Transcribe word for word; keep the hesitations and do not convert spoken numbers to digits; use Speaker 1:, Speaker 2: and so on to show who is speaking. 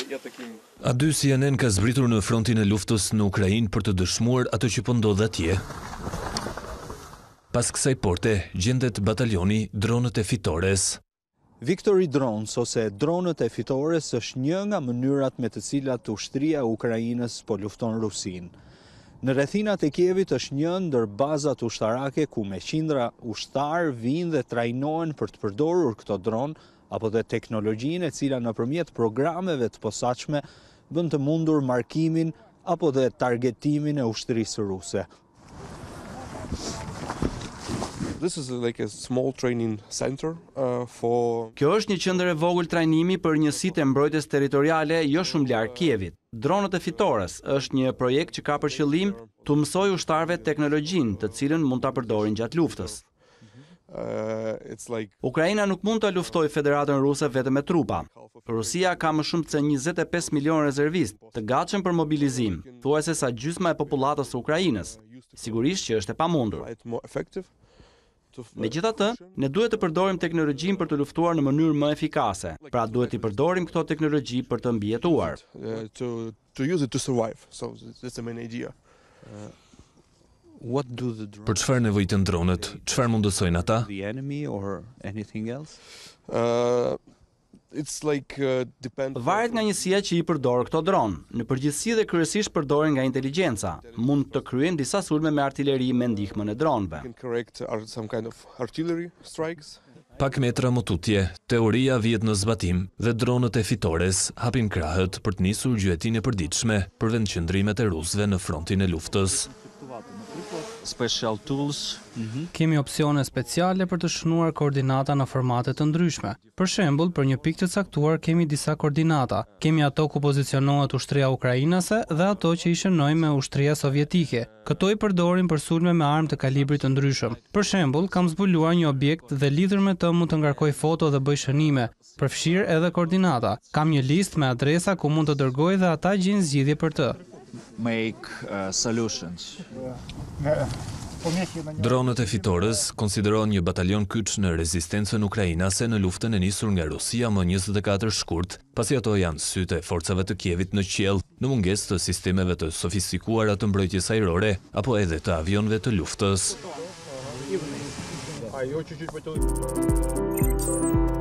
Speaker 1: A dy C N N ka zbritur në frontin e luftës në Ukrainë për të dëshmuar atë që po ndodh atje. Pas kësaj porte, gjendet batalioni Dronët e Fitores.
Speaker 2: Victory Drones ose Dronët e Fitores është një nga mënyrat me të cilat ushtria e Ukrainës po lufton Rusinë. Në rrethinat e Kievit është një ndër bazat ushtarake ku me qindra ushtar vinë dhe trajnohen për të përdorur këto dron apo dhe teknologjinë e cila nëpërmjet programeve të posaçme bën të mundur markimin apo dhe targetimin e ushtrisë ruse.
Speaker 3: This is like a small training center uh, for
Speaker 4: Kjo është një qendër e vogël trajnimi për njësitë e mbrojtjes territoriale jo shumë larg Kievit. Dronët e Fitores është një projekt që ka për qëllim të mësojë ushtarëve teknologjinë, të cilën mund ta përdorin gjatë luftës.
Speaker 3: uh, it's like
Speaker 4: Ukraina nuk mund ta luftojë Federatën Ruse vetëm me trupa. Rusia ka më shumë se njëzet e pesë milion rezervistë të gatshëm për mobilizim, thuajse sa gjysma e popullatës së Ukrainës. Sigurisht që është e pamundur.
Speaker 3: quite more effective.
Speaker 4: Megjithatë, ne duhet të përdorim teknologjinë për të luftuar në mënyrë më efikase. Pra duhet të përdorim këto teknologji për të mbijetuar.
Speaker 3: Uh, to to use it to survive. So that's the main idea.
Speaker 2: What do the drones
Speaker 1: Për çfarë nevojiten dronët? Çfarë mundësojnë ata?
Speaker 2: the enemy or anything else?
Speaker 3: Uh, it's like uh, depend.
Speaker 4: Varet nga njësia që i përdor këto dron. Në përgjithësi dhe kryesisht përdoren nga inteligjenca. Mund të kryejnë disa sulme me artilleri me ndihmën e dronëve.
Speaker 3: Can correct ar- some kind of artillery strikes.
Speaker 1: Pak metra më tutje, teoria vjet në zbatim dhe dronët e Fitores hapin krahët për të nisur gjuetin e përditshme për vendqëndrimet e rusëve në frontin e luftës.
Speaker 2: Special tools.
Speaker 5: Kemi opsione speciale për të shënuar koordinata në formate të ndryshme. Për shembull, për një pikë të caktuar kemi disa koordinata. Kemi ato ku pozicionohet ushtria ukrainase dhe ato që i shënojmë me ushtria sovjetike. Këto i përdorim për sulme me armë të kalibrit të ndryshëm. Për shembull, kam zbuluar një objekt dhe lidhur me të mund të ngarkoj foto dhe bëj shënime, përfshirë edhe koordinata. Kam një listë me adresa ku mund të dërgoj dhe ata gjejnë zgjidhje për të.
Speaker 2: Make uh, solutions.
Speaker 1: Dronët e Fitores konsiderohen një batalion kyç në rezistencën ukrainase në luftën e nisur nga Rusia më njëzet e katër shkurt, pasi ato janë sytë e forcave të Kievit në qiell, në mungesë të sistemeve të sofistikuara të mbrojtjes ajrore apo edhe të avionëve të luftës.